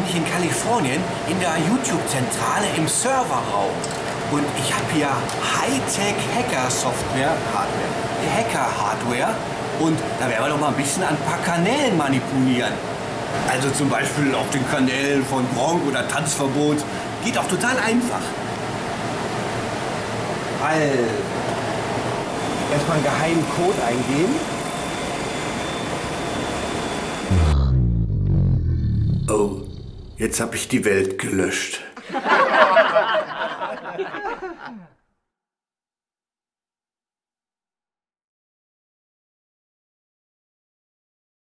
bin ich in Kalifornien in der YouTube-Zentrale im Serverraum. Und ich habe hier Hightech-Hacker-Software, Hacker-Hardware. Und da werden wir doch mal ein bisschen an ein paar Kanälen manipulieren. Also zum Beispiel auf den Kanälen von Gronkh oder Tanzverbot. Geht auch total einfach. Also, erstmal einen geheimen Code eingeben. Oh, jetzt habe ich die Welt gelöscht.